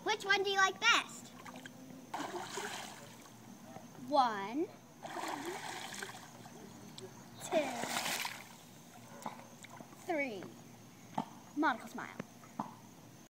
Which one do you like best? 1, 2, 3. Monocle smile.